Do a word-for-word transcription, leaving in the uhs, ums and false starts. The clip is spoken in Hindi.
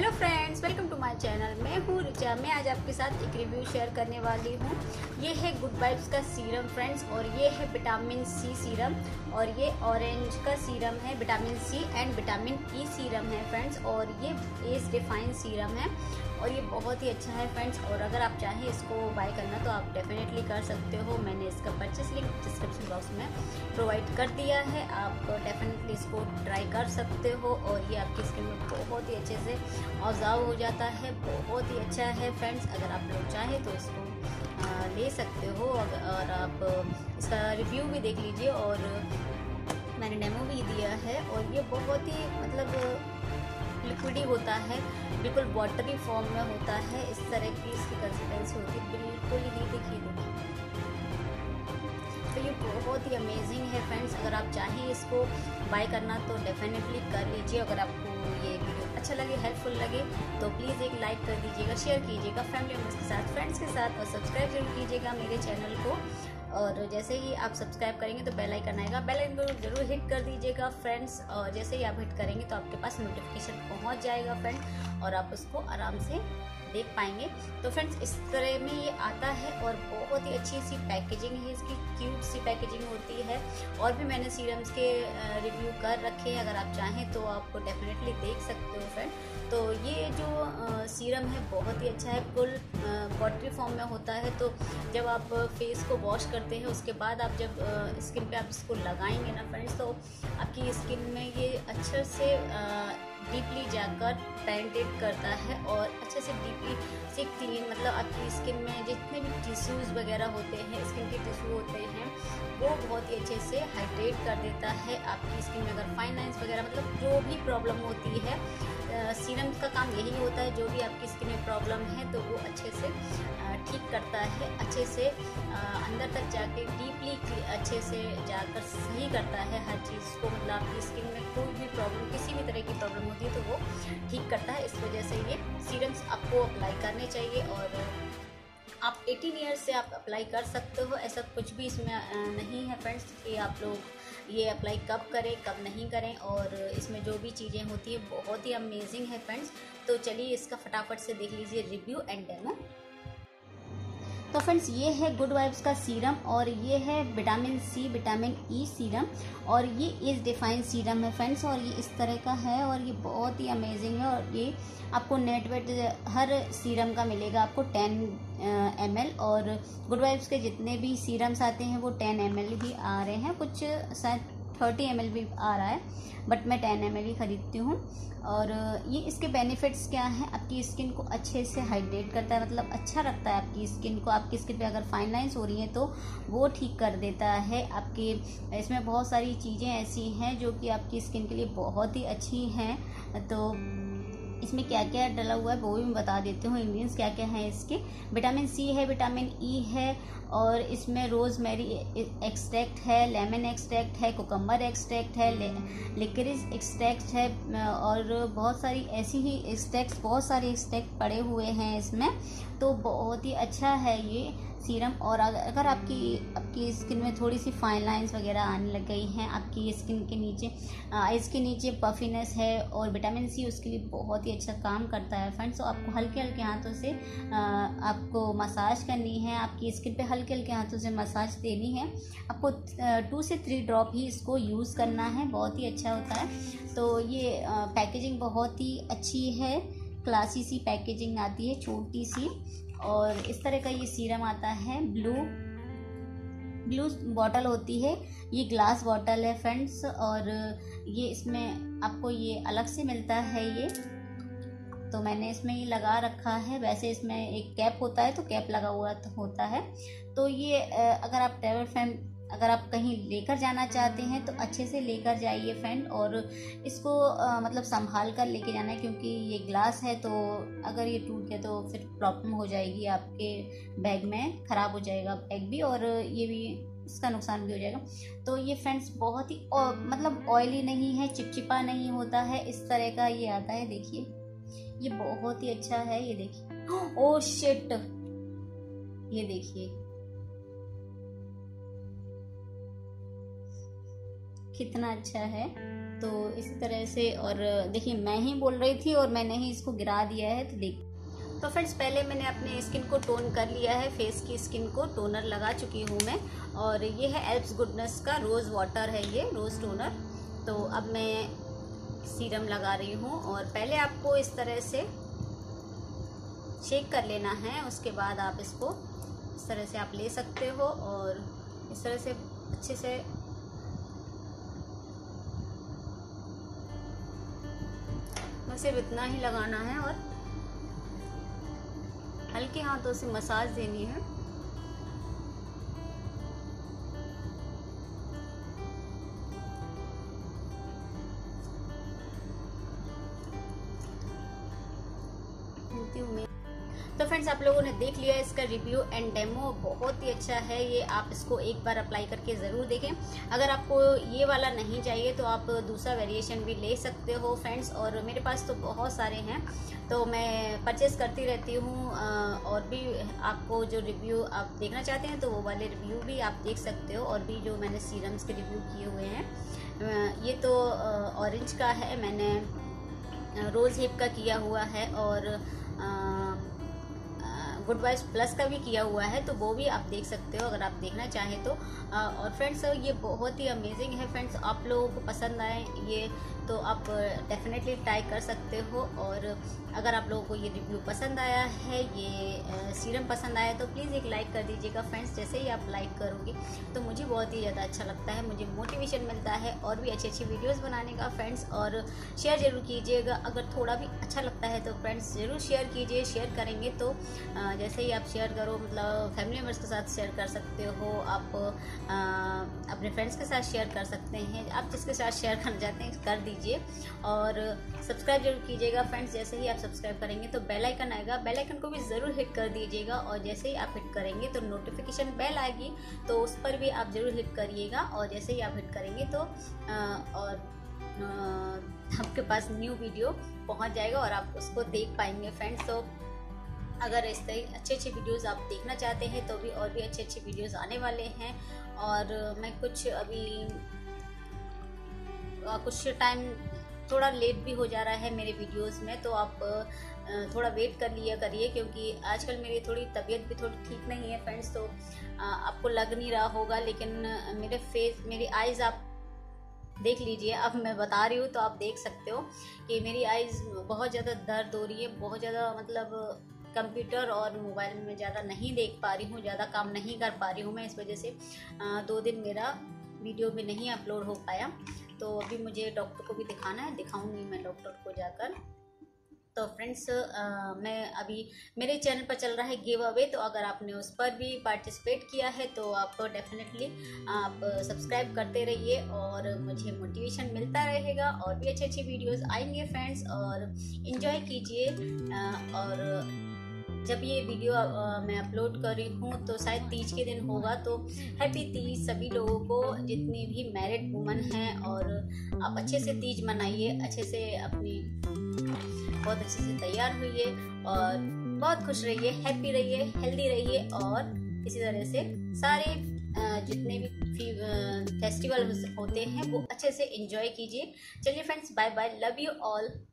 Hello friends, welcome to my channel. मैं हूँ रिचा। मैं आज आपके साथ एक रिव्यू शेयर करने वाली हूँ। ये है गुड वाइब्स का सीरम फ्रेंड्स, और ये है विटामिन सी सीरम, और ये ऑरेंज का सीरम है। Vitamin C and vitamin E serum है फ्रेंड्स, और ये एज डिफाइन सीरम है, और ये बहुत ही अच्छा है फ्रेंड्स। और अगर आप चाहें इसको बाय करना तो आप डेफिनेटली कर सकते हो। मैंने इसका परचेस लिंक डिस्क्रिप्शन बॉक्स में प्रोवाइड कर दिया है। आप डेफिनेटली इसको ट्राई कर सकते हो, और ये आपकी स्किन में बहुत ही अच्छे से ऑब्जर्व हो जाता है। बहुत ही अच्छा है फ्रेंड्स। अगर आप लोग चाहें तो इसको आ, ले सकते हो, और आप इसका रिव्यू भी देख लीजिए, और मैंने डेमो भी दिया है। और ये बहुत ही मतलब लिक्विडी होता है, बिल्कुल वाटरी फॉर्म में होता है। इस तरह की इसकी कंसिस्टेंसी होती है, बिल्कुल ही देखिए देखिए। तो ये बहुत ही अमेजिंग है फ्रेंड्स। अगर आप चाहें इसको बाय करना तो डेफिनेटली कर लीजिए। अगर आपको ये वीडियो अच्छा लगे, हेल्पफुल लगे, तो प्लीज़ एक लाइक कर दीजिएगा, शेयर कीजिएगा फैमिली मेम्बर्स के साथ, फ्रेंड्स के साथ, और सब्सक्राइब जरूर कीजिएगा मेरे चैनल को। और जैसे ही आप सब्सक्राइब करेंगे तो बेल आइकन आएगा, बेल आइकन को जरूर हिट कर दीजिएगा फ्रेंड्स। और जैसे ही आप हिट करेंगे तो आपके पास नोटिफिकेशन पहुंच जाएगा फ्रेंड, और आप उसको आराम से देख पाएंगे। तो फ्रेंड्स इस तरह में ये आता है, और बहुत ही अच्छी सी पैकेजिंग है इसकी, क्यूट सी पैकेजिंग होती है। और भी मैंने सीरम्स के रिव्यू कर रखे हैं, अगर आप चाहें तो आपको डेफिनेटली देख सकते हो फ्रेंड। तो ये जो सीरम है बहुत ही अच्छा है, फुल वाटरी फॉर्म में होता है। तो जब आप फेस को वॉश करते हैं उसके बाद आप जब स्किन पे आप इसको लगाएंगे ना फ्रेंड्स, तो आपकी स्किन में ये अच्छे से डीपली जाकर पेनिट्रेट करता है, और अच्छे से डीपली से क्लीन, मतलब आपकी स्किन में जितने भी टिश्यूज़ वगैरह होते हैं, स्किन के टिश्यू होते हैं, वो बहुत ही अच्छे से हाइड्रेट कर देता है। आपकी स्किन में अगर फाइन लाइंस वगैरह, मतलब जो भी प्रॉब्लम होती है, सीरम का काम यही होता है। जो भी आपकी स्किन में प्रॉब्लम है तो वो अच्छे से ठीक करता है, अच्छे से अंदर तक जाके डीपली अच्छे से जाकर सही करता है हर चीज़ को। मतलब आपकी स्किन में कोई भी प्रॉब्लम, किसी भी तरह की प्रॉब्लम होती है तो वो ठीक करता है। इस वजह से ये सीरम्स आपको अप्लाई करने चाहिए, और आप अठारह ईयर्स से आप अप्लाई कर सकते हो। ऐसा कुछ भी इसमें नहीं है फ्रेंड्स कि आप लोग ये अप्लाई कब करें कब नहीं करें। और इसमें जो भी चीज़ें होती है बहुत ही अमेजिंग है फ्रेंड्स। तो चलिए इसका फटाफट से देख लीजिए रिव्यू एंड डेमो। तो फ्रेंड्स ये है गुड वाइब्स का सीरम, और ये है vitamin C vitamin E serum, और ये एज डिफाइन सीरम है फ्रेंड्स। और ये इस तरह का है, और ये बहुत ही अमेजिंग है। और ये आपको नेट वेट हर सीरम का मिलेगा आपको टेन एम एल, और गुड वाइब्स के जितने भी सीरम्स आते हैं वो टेन एम एल ही आ रहे हैं, कुछ शायद थर्टी एम एल भी आ रहा है, बट मैं टेन एम एल ही खरीदती हूँ। और ये इसके बेनिफिट्स क्या हैं, आपकी स्किन को अच्छे से हाइड्रेट करता है, मतलब अच्छा रखता है आपकी स्किन को। आपकी स्किन पे अगर फाइन लाइंस हो रही हैं तो वो ठीक कर देता है। आपके इसमें बहुत सारी चीज़ें ऐसी हैं जो कि आपकी स्किन के लिए बहुत ही अच्छी हैं। तो इसमें क्या क्या डला हुआ है वो भी मैं बता देती हूँ, इंग्रेडिएंट्स क्या क्या हैं इसके। विटामिन सी है, विटामिन ई है, और इसमें रोज़मेरी एक्सट्रैक्ट है, लेमन एक्सट्रैक्ट है, कुकम्बर एक्सट्रैक्ट है, लिक्रिस एक्सट्रैक्ट है, और बहुत सारी ऐसी ही एक्सट्रैक्ट, बहुत सारे एक्सट्रैक्ट पड़े हुए हैं इसमें। तो बहुत ही अच्छा है ये सीरम। और अगर आपकी आपकी स्किन में थोड़ी सी फाइन लाइंस वगैरह आने लग गई हैं, आपकी स्किन के नीचे, आइज़ के नीचे पफिनेस है, और विटामिन सी उसके लिए बहुत ही अच्छा काम करता है फ्रेंड्स। तो आपको हल्के हल्के हाथों से आपको मसाज करनी है, आपकी स्किन पे हल्के हल्के हाथों से मसाज देनी है। आपको टू से थ्री ड्रॉप ही इसको यूज़ करना है, बहुत ही अच्छा होता है। तो ये पैकेजिंग बहुत ही अच्छी है, क्लासी सी पैकेजिंग आती है, छोटी सी। और इस तरह का ये सीरम आता है, ब्लू ब्लू बॉटल होती है, ये ग्लास बॉटल है फ्रेंड्स। और ये इसमें आपको ये अलग से मिलता है ये, तो मैंने इसमें ये लगा रखा है। वैसे इसमें एक कैप होता है, तो कैप लगा हुआ तो होता है। तो ये अगर आप ट्रैवल फैन अगर आप कहीं लेकर जाना चाहते हैं तो अच्छे से लेकर जाइए फ्रेंड, और इसको आ, मतलब संभाल कर लेके जाना है, क्योंकि ये ग्लास है, तो अगर ये टूट गया तो फिर प्रॉब्लम हो जाएगी, आपके बैग में ख़राब हो जाएगा बैग भी, और ये भी इसका नुकसान भी हो जाएगा। तो ये फ्रेंड्स बहुत ही मतलब ऑयली नहीं है, चिपचिपा नहीं होता है, इस तरह का ये आता है। देखिए ये बहुत ही अच्छा है, ये देखिए, ओह शिट, ये देखिए कितना अच्छा है। तो इसी तरह से। और देखिए मैं ही बोल रही थी और मैंने ही इसको गिरा दिया है। तो देख तो फ्रेंड्स पहले मैंने अपने स्किन को टोन कर लिया है, फेस की स्किन को टोनर लगा चुकी हूँ मैं। और ये है एल्प्स गुडनेस का रोज़ वाटर है, ये रोज़ टोनर। तो अब मैं सीरम लगा रही हूँ और पहले आपको इस तरह से शेक कर लेना है। उसके बाद आप इसको इस तरह से आप ले सकते हो और इस तरह से अच्छे से बस सिर्फ इतना ही लगाना है और हल्के हाथों से मसाज देनी है। तो फ्रेंड्स आप लोगों ने देख लिया इसका रिव्यू एंड डेमो, बहुत ही अच्छा है ये। आप इसको एक बार अप्लाई करके ज़रूर देखें। अगर आपको ये वाला नहीं चाहिए तो आप दूसरा वेरिएशन भी ले सकते हो फ्रेंड्स। और मेरे पास तो बहुत सारे हैं, तो मैं परचेस करती रहती हूँ। और भी आपको जो रिव्यू आप देखना चाहते हैं तो वो वाले रिव्यू भी आप देख सकते हो। और भी जो मैंने सीरम्स के रिव्यू किए हुए हैं, ये तो ऑरेंज का है, मैंने रोज़ हिप का किया हुआ है और गुड वाइब्स प्लस का भी किया हुआ है, तो वो भी आप देख सकते हो अगर आप देखना चाहें तो। और फ्रेंड्स ये बहुत ही अमेजिंग है फ्रेंड्स, आप लोगों को पसंद आए ये तो आप डेफिनेटली ट्राई कर सकते हो। और अगर आप लोगों को ये रिव्यू पसंद आया है, ये सीरम पसंद आया, तो प्लीज़ एक लाइक कर दीजिएगा फ्रेंड्स। जैसे ही आप लाइक करोगे तो मुझे बहुत ही ज़्यादा अच्छा लगता है, मुझे मोटिवेशन मिलता है और भी अच्छी अच्छी वीडियोज़ बनाने का फ्रेंड्स। और शेयर ज़रूर कीजिएगा, अगर थोड़ा भी अच्छा लगता है तो फ्रेंड्स ज़रूर शेयर कीजिए। शेयर करेंगे तो जैसे ही आप शेयर करो, मतलब फैमिली मेम्बर्स के साथ शेयर कर सकते हो, आप अपने फ्रेंड्स के साथ शेयर कर सकते हैं, आप जिसके साथ शेयर करना चाहते हैं कर दीजिए। और सब्सक्राइब जरूर कीजिएगा फ्रेंड्स। जैसे ही आप सब्सक्राइब करेंगे तो बेल आइकन आएगा, बेल आइकन को भी ज़रूर हिट कर दीजिएगा। और जैसे ही आप हिट करेंगे तो नोटिफिकेशन बेल आएगी, तो उस पर भी आप ज़रूर हिट करिएगा। और जैसे ही आप हिट करेंगे तो आ, और आ, आपके पास न्यू वीडियो पहुंच जाएगा और आप उसको देख पाएंगे फ्रेंड्स। तो अगर इस तरह अच्छे अच्छे वीडियोस आप देखना चाहते हैं तो भी और भी अच्छे अच्छे वीडियोस आने वाले हैं। और मैं कुछ अभी कुछ टाइम थोड़ा लेट भी हो जा रहा है मेरे वीडियोस में, तो आप थोड़ा वेट कर लिया करिए, क्योंकि आजकल मेरी थोड़ी तबीयत भी थोड़ी ठीक नहीं है फ्रेंड्स। तो आपको लग नहीं रहा होगा, लेकिन मेरे फेस मेरी आइज़ आप देख लीजिए। अब मैं बता रही हूँ तो आप देख सकते हो कि मेरी आइज़ बहुत ज़्यादा दर्द हो रही है, बहुत ज़्यादा, मतलब कंप्यूटर और मोबाइल में ज़्यादा नहीं देख पा रही हूँ, ज़्यादा काम नहीं कर पा रही हूँ मैं। इस वजह से आ, दो दिन मेरा वीडियो भी नहीं अपलोड हो पाया। तो अभी मुझे डॉक्टर को भी दिखाना है, दिखाऊंगी मैं डॉक्टर को जाकर। तो फ्रेंड्स मैं अभी मेरे चैनल पर चल रहा है गिव अवे, तो अगर आपने उस पर भी पार्टिसिपेट किया है तो आप डेफिनेटली आप सब्सक्राइब करते रहिए और मुझे मोटिवेशन मिलता रहेगा और भी अच्छी अच्छी वीडियोस आएंगे फ्रेंड्स। और इन्जॉय कीजिए। और जब ये वीडियो मैं अपलोड कर रही हूँ तो शायद तीज के दिन होगा, तो हैप्पी तीज सभी लोगों को, जितनी भी मैरिड वुमन हैं। और आप अच्छे से तीज मनाइए, अच्छे से अपनी बहुत अच्छे से तैयार होइए और बहुत खुश रहिए, हैप्पी रहिए, हेल्दी रहिए। और इसी तरह से सारे जितने भी फेस्टिवल होते हैं वो अच्छे से एंजॉय कीजिए। चलिए friends, bye bye, love you all.